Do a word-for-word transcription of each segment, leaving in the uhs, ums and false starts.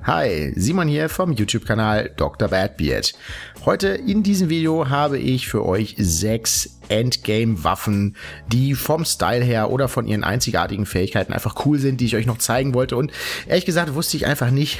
Hi, Simon hier vom YouTube-Kanal Doktor Badbeard. Heute in diesem Video habe ich für euch sechs Endgame-Waffen, die vom Style her oder von ihren einzigartigen Fähigkeiten einfach cool sind, die ich euch noch zeigen wollte. Und ehrlich gesagt wusste ich einfach nicht,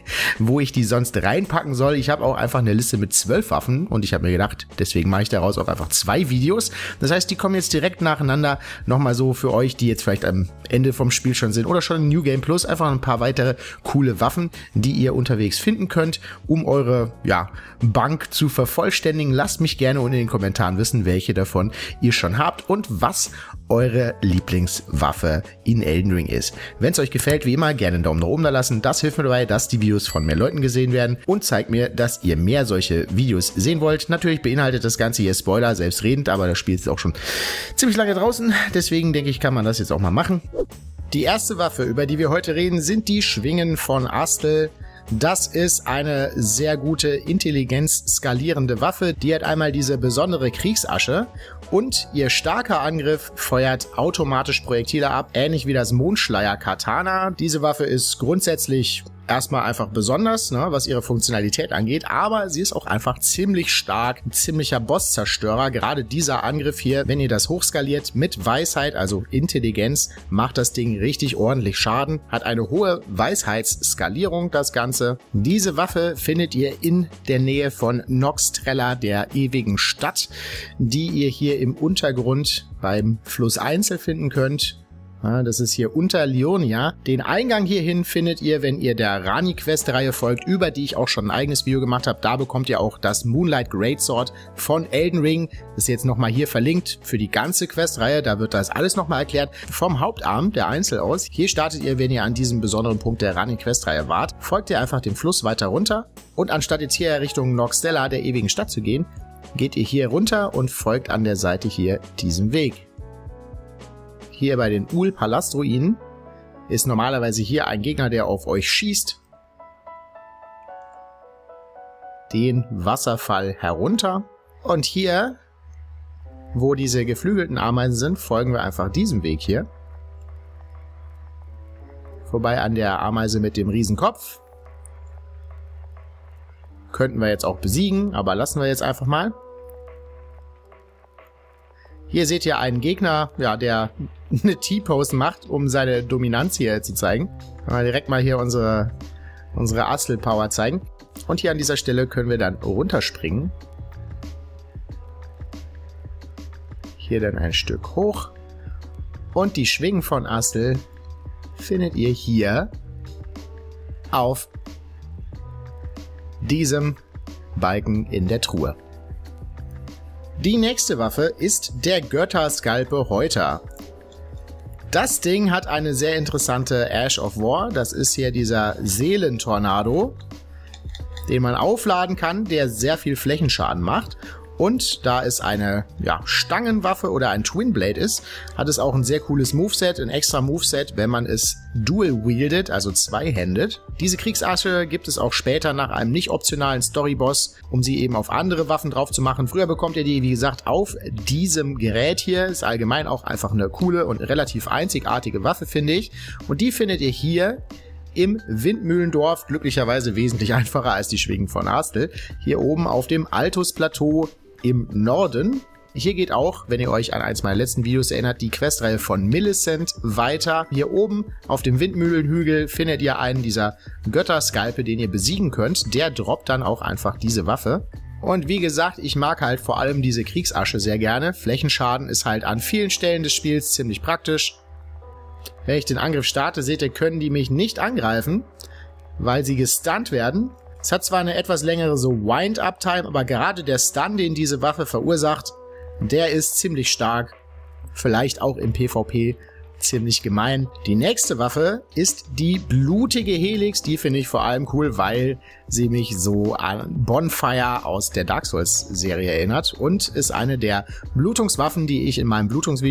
wo ich die sonst reinpacken soll. Ich habe auch einfach eine Liste mit zwölf Waffen und ich habe mir gedacht, deswegen mache ich daraus auch einfach zwei Videos. Das heißt, die kommen jetzt direkt nacheinander nochmal so für euch, die jetzt vielleicht am Ende vom Spiel schon sind oder schon in New Game Plus. Einfach ein paar weitere coole Waffen, die ihr unterwegs finden könnt, um eure ja, Bank zu vervollständigen. Lasst mich gerne unten in den Kommentaren wissen, welche davon ihr schon habt und was eure Lieblingswaffe in Elden Ring ist. Wenn es euch gefällt, wie immer, gerne einen Daumen nach oben da lassen. Das hilft mir dabei, dass die Videos von mehr Leuten gesehen werden und zeigt mir, dass ihr mehr solche Videos sehen wollt. Natürlich beinhaltet das Ganze hier Spoiler, selbstredend, aber das Spiel ist auch schon ziemlich lange draußen. Deswegen denke ich, kann man das jetzt auch mal machen. Die erste Waffe, über die wir heute reden, sind die Schwingen von Astel. Das ist eine sehr gute Intelligenz-skalierende Waffe. Die hat einmal diese besondere Kriegsasche und ihr starker Angriff feuert automatisch Projektile ab, ähnlich wie das Mondschleier-Katana. Diese Waffe ist grundsätzlich erstmal einfach besonders, ne, was ihre Funktionalität angeht, aber sie ist auch einfach ziemlich stark, ein ziemlicher Bosszerstörer. Gerade dieser Angriff hier, wenn ihr das hochskaliert mit Weisheit, also Intelligenz, macht das Ding richtig ordentlich Schaden, hat eine hohe Weisheitsskalierung, das Ganze. Diese Waffe findet ihr in der Nähe von Noxtrella, der ewigen Stadt, die ihr hier im Untergrund beim Fluss Einzel finden könnt. Ja, das ist hier unter Lionia. Den Eingang hierhin findet ihr, wenn ihr der Rani-Quest-Reihe folgt, über die ich auch schon ein eigenes Video gemacht habe. Da bekommt ihr auch das Moonlight Greatsword von Elden Ring. Das ist jetzt nochmal hier verlinkt für die ganze Quest-Reihe. Da wird das alles nochmal erklärt. Vom Hauptarm der Einzel aus. Hier startet ihr, wenn ihr an diesem besonderen Punkt der Rani-Quest-Reihe wart. Folgt ihr einfach dem Fluss weiter runter. Und anstatt jetzt hier Richtung Noxtrella, der ewigen Stadt zu gehen, geht ihr hier runter und folgt an der Seite hier diesem Weg. Hier bei den Ul-Palast-Ruinen ist normalerweise hier ein Gegner, der auf euch schießt. Den Wasserfall herunter. Und hier, wo diese geflügelten Ameisen sind, folgen wir einfach diesem Weg hier. Vorbei an der Ameise mit dem Riesenkopf. Könnten wir jetzt auch besiegen, aber lassen wir jetzt einfach mal. Hier seht ihr einen Gegner, ja, der eine T-Pose macht, um seine Dominanz hier zu zeigen. Können wir direkt mal hier unsere, unsere Astel-Power zeigen. Und hier an dieser Stelle können wir dann runterspringen. Hier dann ein Stück hoch. Und die Schwingen von Astel findet ihr hier auf diesem Balken in der Truhe. Die nächste Waffe ist der Götterskalpe Häuter. Das Ding hat eine sehr interessante Ash of War. Das ist hier dieser Seelentornado, den man aufladen kann, der sehr viel Flächenschaden macht. Und da es eine ja, Stangenwaffe oder ein Twin Blade ist, hat es auch ein sehr cooles Moveset, ein extra Moveset, wenn man es dual wieldet, also zweihändet. Diese Kriegsasche gibt es auch später nach einem nicht optionalen Storyboss, um sie eben auf andere Waffen drauf zu machen. Früher bekommt ihr die, wie gesagt, auf diesem Gerät hier. Ist allgemein auch einfach eine coole und relativ einzigartige Waffe, finde ich. Und die findet ihr hier im Windmühlendorf, glücklicherweise wesentlich einfacher als die Schwingen von Astel. Hier oben auf dem Altus-Plateau im Norden. Hier geht auch, wenn ihr euch an eins meiner letzten Videos erinnert, die Questreihe von Millicent weiter. Hier oben auf dem Windmühlenhügel findet ihr einen dieser Götterskalpe, den ihr besiegen könnt. Der droppt dann auch einfach diese Waffe. Und wie gesagt, ich mag halt vor allem diese Kriegsasche sehr gerne. Flächenschaden ist halt an vielen Stellen des Spiels ziemlich praktisch. Wenn ich den Angriff starte, seht ihr, können die mich nicht angreifen, weil sie gestunt werden. Es hat zwar eine etwas längere so Wind-Up-Time, aber gerade der Stun, den diese Waffe verursacht, der ist ziemlich stark. Vielleicht auch im PvP ziemlich gemein. Die nächste Waffe ist die blutige Helix. Die finde ich vor allem cool, weil sie mich so an Bonfire aus der Dark Souls Serie erinnert und ist eine der Blutungswaffen, die ich in meinem Blutungsvideo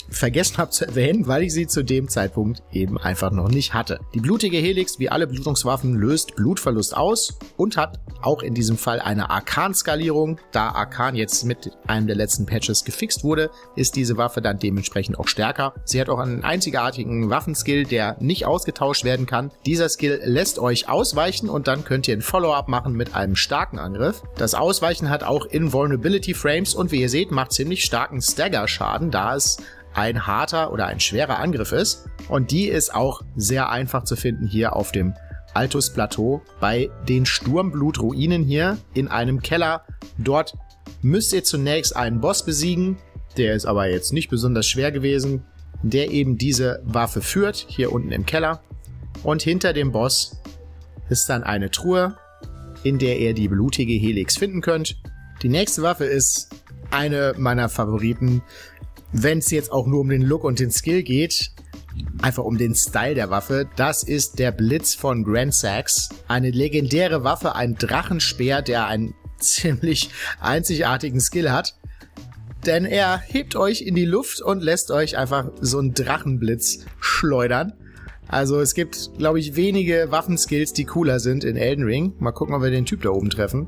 vergessen habe zu erwähnen, weil ich sie zu dem Zeitpunkt eben einfach noch nicht hatte. Die blutige Helix, wie alle Blutungswaffen, löst Blutverlust aus und hat auch in diesem Fall eine Arkan-Skalierung. Da Arkan jetzt mit einem der letzten Patches gefixt wurde, ist diese Waffe dann dementsprechend auch stärker. Sie hat auch einen einzigartigen Waffenskill, der nicht ausgetauscht werden kann. Dieser Skill lässt euch ausweichen und dann könnt ihr ein Follow-up machen mit einem starken Angriff. Das Ausweichen hat auch Invulnerability Frames und wie ihr seht, macht ziemlich starken Stagger-Schaden, da es ein harter oder ein schwerer Angriff ist. Und die ist auch sehr einfach zu finden hier auf dem Altus-Plateau bei den Sturmblut-Ruinen hier in einem Keller. Dort müsst ihr zunächst einen Boss besiegen, der ist aber jetzt nicht besonders schwer gewesen, der eben diese Waffe führt, hier unten im Keller. Und hinter dem Boss ist dann eine Truhe, in der ihr die blutige Helix finden könnt. Die nächste Waffe ist eine meiner Favoriten, wenn es jetzt auch nur um den Look und den Skill geht, einfach um den Style der Waffe. Das ist der Blitz von Grandsax. Eine legendäre Waffe, ein Drachenspeer, der einen ziemlich einzigartigen Skill hat. Denn er hebt euch in die Luft und lässt euch einfach so einen Drachenblitz schleudern. Also es gibt, glaube ich, wenige Waffenskills, die cooler sind in Elden Ring. Mal gucken, ob wir den Typ da oben treffen.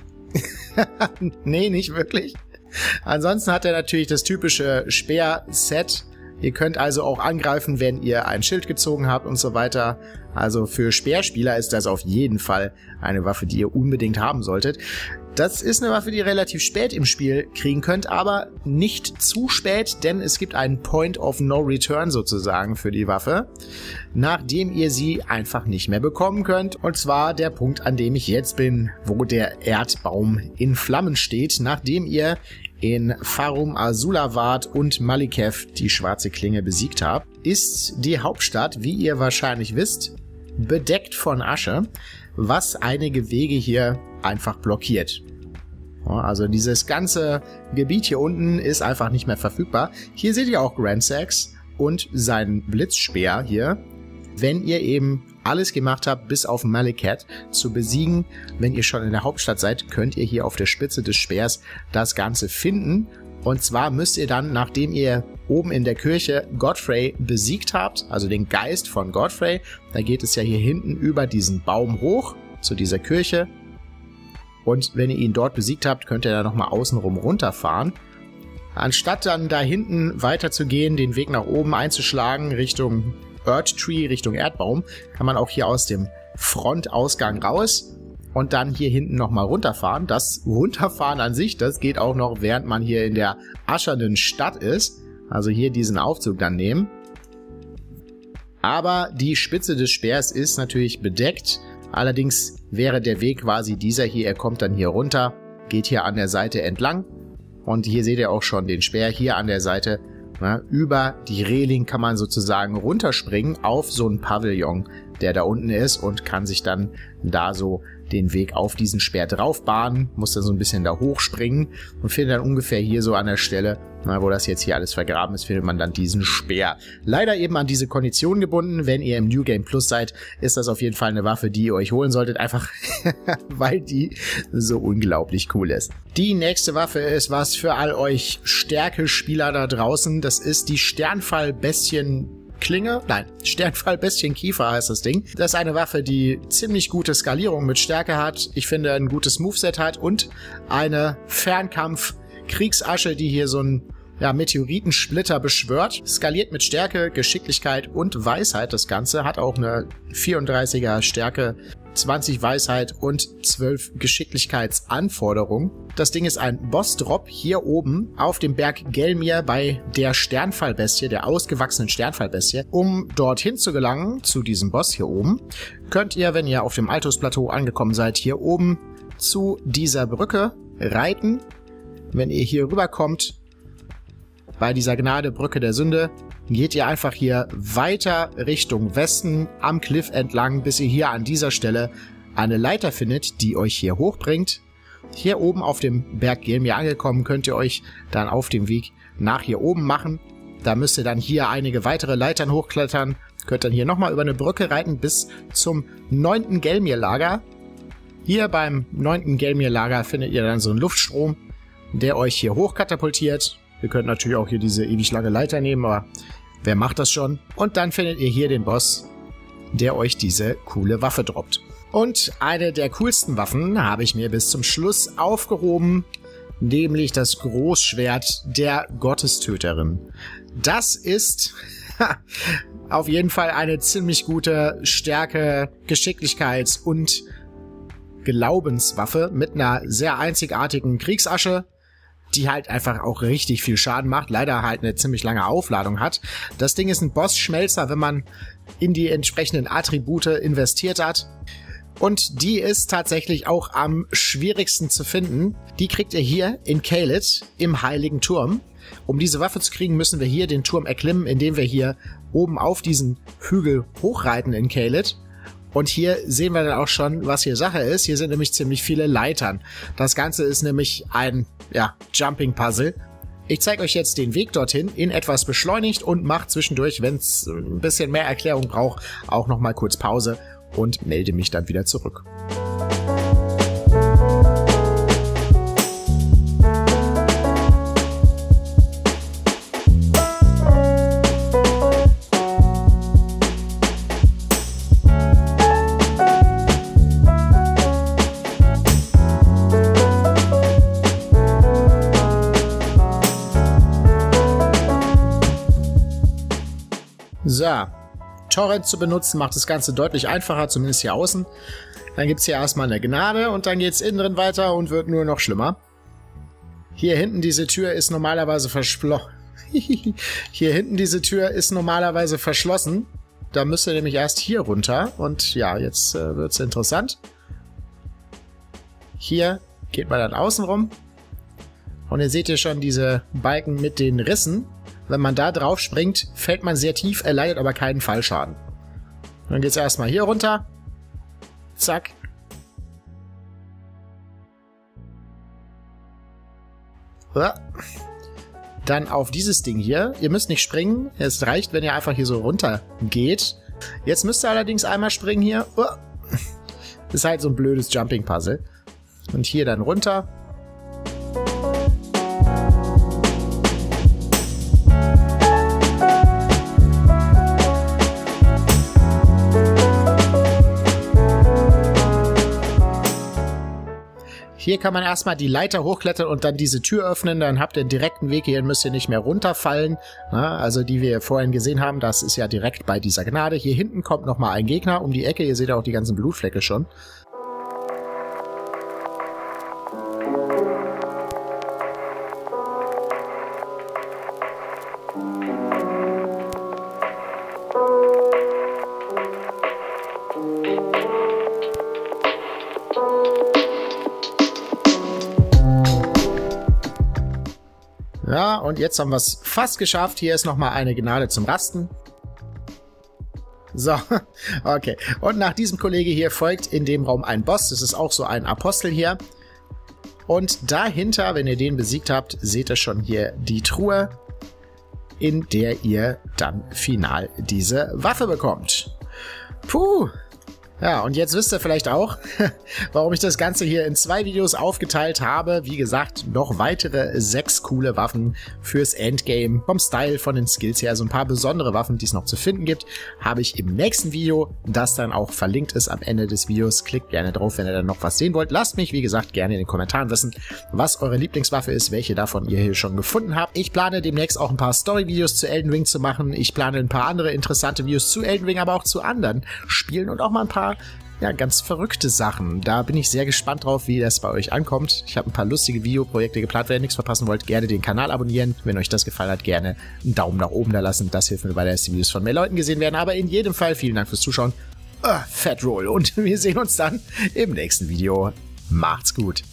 Nee, nicht wirklich. Ansonsten hat er natürlich das typische Speer-Set. Ihr könnt also auch angreifen, wenn ihr ein Schild gezogen habt und so weiter. Also für Speerspieler ist das auf jeden Fall eine Waffe, die ihr unbedingt haben solltet. Das ist eine Waffe, die ihr relativ spät im Spiel kriegen könnt, aber nicht zu spät, denn es gibt einen Point of No Return sozusagen für die Waffe, nachdem ihr sie einfach nicht mehr bekommen könnt. Und zwar der Punkt, an dem ich jetzt bin, wo der Erdbaum in Flammen steht, nachdem ihr in Farum Azula wart und Malikev die schwarze Klinge besiegt habt, ist die Hauptstadt, wie ihr wahrscheinlich wisst, bedeckt von Asche, was einige Wege hier einfach blockiert. Also dieses ganze Gebiet hier unten ist einfach nicht mehr verfügbar. Hier seht ihr auch Grandsax und seinen Blitzspeer hier. Wenn ihr eben alles gemacht habt, bis auf Malikev zu besiegen, wenn ihr schon in der Hauptstadt seid, könnt ihr hier auf der Spitze des Speers das Ganze finden. Und zwar müsst ihr dann, nachdem ihr oben in der Kirche Godfrey besiegt habt, also den Geist von Godfrey, da geht es ja hier hinten über diesen Baum hoch zu dieser Kirche. Und wenn ihr ihn dort besiegt habt, könnt ihr da nochmal außenrum runterfahren. Anstatt dann da hinten weiterzugehen, den Weg nach oben einzuschlagen, Richtung Erdtree, Richtung Erdbaum, kann man auch hier aus dem Frontausgang raus und dann hier hinten nochmal runterfahren. Das Runterfahren an sich, das geht auch noch, während man hier in der aschernen Stadt ist. Also hier diesen Aufzug dann nehmen. Aber die Spitze des Speers ist natürlich bedeckt. Allerdings wäre der Weg quasi dieser hier. Er kommt dann hier runter, geht hier an der Seite entlang. Und hier seht ihr auch schon den Speer hier an der Seite. Na, über die Reling kann man sozusagen runterspringen auf so einen Pavillon, der da unten ist, und kann sich dann da so den Weg auf diesen Speer drauf bahnen, muss dann so ein bisschen da hochspringen und findet dann ungefähr hier so an der Stelle, na, wo das jetzt hier alles vergraben ist, findet man dann diesen Speer. Leider eben an diese Kondition gebunden. Wenn ihr im New Game Plus seid, ist das auf jeden Fall eine Waffe, die ihr euch holen solltet, einfach weil die so unglaublich cool ist. Die nächste Waffe ist was für all euch Stärke-Spieler da draußen. Das ist die Sternfall-Bestien Klinge, nein, Sternfall-Bestien-Kiefer heißt das Ding. Das ist eine Waffe, die ziemlich gute Skalierung mit Stärke hat. Ich finde, ein gutes Moveset hat und eine Fernkampf-Kriegsasche, die hier so ein ja, Meteoritensplitter beschwört. Skaliert mit Stärke, Geschicklichkeit und Weisheit das Ganze. Hat auch eine vierunddreißiger Stärke, zwanzig Weisheit und zwölf Geschicklichkeitsanforderungen. Das Ding ist ein Boss-Drop hier oben auf dem Berg Gelmir bei der Sternfallbestie, der ausgewachsenen Sternfallbestie. Um dorthin zu gelangen, zu diesem Boss hier oben, könnt ihr, wenn ihr auf dem Altus-Plateau angekommen seid, hier oben zu dieser Brücke reiten. Wenn ihr hier rüberkommt, bei dieser Gnade Brücke der Sünde, geht ihr einfach hier weiter Richtung Westen am Cliff entlang, bis ihr hier an dieser Stelle eine Leiter findet, die euch hier hochbringt. Hier oben auf dem Berg Gelmir angekommen, könnt ihr euch dann auf dem Weg nach hier oben machen. Da müsst ihr dann hier einige weitere Leitern hochklettern, könnt dann hier nochmal über eine Brücke reiten bis zum neunten Gelmir-Lager. Hier beim neunten Gelmir-Lager findet ihr dann so einen Luftstrom, der euch hier hochkatapultiert. Ihr könnt natürlich auch hier diese ewig lange Leiter nehmen, aber wer macht das schon? Und dann findet ihr hier den Boss, der euch diese coole Waffe droppt. Und eine der coolsten Waffen habe ich mir bis zum Schluss aufgehoben, nämlich das Großschwert der Gottestöterin. Das ist auf jeden Fall eine ziemlich gute Stärke, Geschicklichkeits- und Glaubenswaffe mit einer sehr einzigartigen Kriegsasche, die halt einfach auch richtig viel Schaden macht, leider halt eine ziemlich lange Aufladung hat. Das Ding ist ein Boss-Schmelzer, wenn man in die entsprechenden Attribute investiert hat. Und die ist tatsächlich auch am schwierigsten zu finden. Die kriegt ihr hier in Caelid im Heiligen Turm. Um diese Waffe zu kriegen, müssen wir hier den Turm erklimmen, indem wir hier oben auf diesen Hügel hochreiten in Caelid. Und hier sehen wir dann auch schon, was hier Sache ist. Hier sind nämlich ziemlich viele Leitern. Das Ganze ist nämlich ein, ja, Jumping-Puzzle. Ich zeige euch jetzt den Weg dorthin in etwas beschleunigt und mache zwischendurch, wenn es ein bisschen mehr Erklärung braucht, auch nochmal kurz Pause und melde mich dann wieder zurück. So, Torrent zu benutzen macht das Ganze deutlich einfacher, zumindest hier außen. Dann gibt es hier erstmal eine Gnade und dann geht es innen drin weiter und wird nur noch schlimmer. Hier hinten diese Tür ist normalerweise verschlossen. Hier hinten diese Tür ist normalerweise verschlossen. Da müsst ihr nämlich erst hier runter und ja, jetzt äh, wird es interessant. Hier geht man dann außen rum und ihr seht hier schon diese Balken mit den Rissen. Wenn man da drauf springt, fällt man sehr tief, erleidet aber keinen Fallschaden. Dann geht es erstmal hier runter. Zack. Dann auf dieses Ding hier. Ihr müsst nicht springen. Es reicht, wenn ihr einfach hier so runter geht. Jetzt müsst ihr allerdings einmal springen hier. Das ist halt so ein blödes Jumping-Puzzle. Und hier dann runter. Hier kann man erstmal die Leiter hochklettern und dann diese Tür öffnen. Dann habt ihr einen direkten Weg. Hier müsst ihr nicht mehr runterfallen. Na, also die wir vorhin gesehen haben, das ist ja direkt bei dieser Gnade. Hier hinten kommt nochmal ein Gegner um die Ecke. Ihr seht auch die ganzen Blutflecke schon. Ja, und jetzt haben wir es fast geschafft. Hier ist nochmal eine Gnade zum Rasten. So, okay. Und nach diesem Kollege hier folgt in dem Raum ein Boss. Das ist auch so ein Apostel hier. Und dahinter, wenn ihr den besiegt habt, seht ihr schon hier die Truhe, in der ihr dann final diese Waffe bekommt. Puh. Ja, und jetzt wisst ihr vielleicht auch, warum ich das Ganze hier in zwei Videos aufgeteilt habe. Wie gesagt, noch weitere sechs coole Waffen fürs Endgame. Vom Style, von den Skills her, so ein paar besondere Waffen, die es noch zu finden gibt, habe ich im nächsten Video, das dann auch verlinkt ist am Ende des Videos. Klickt gerne drauf, wenn ihr dann noch was sehen wollt. Lasst mich, wie gesagt, gerne in den Kommentaren wissen, was eure Lieblingswaffe ist, welche davon ihr hier schon gefunden habt. Ich plane demnächst auch ein paar Story-Videos zu Elden Ring zu machen. Ich plane ein paar andere interessante Videos zu Elden Ring, aber auch zu anderen Spielen und auch mal ein paar ja, ganz verrückte Sachen. Da bin ich sehr gespannt drauf, wie das bei euch ankommt. Ich habe ein paar lustige Videoprojekte geplant. Wenn ihr nichts verpassen wollt, gerne den Kanal abonnieren. Wenn euch das gefallen hat, gerne einen Daumen nach oben da lassen. Das hilft mir dabei, dass die Videos von mehr Leuten gesehen werden. Aber in jedem Fall vielen Dank fürs Zuschauen. Uh, Fat Roll. Und wir sehen uns dann im nächsten Video. Macht's gut.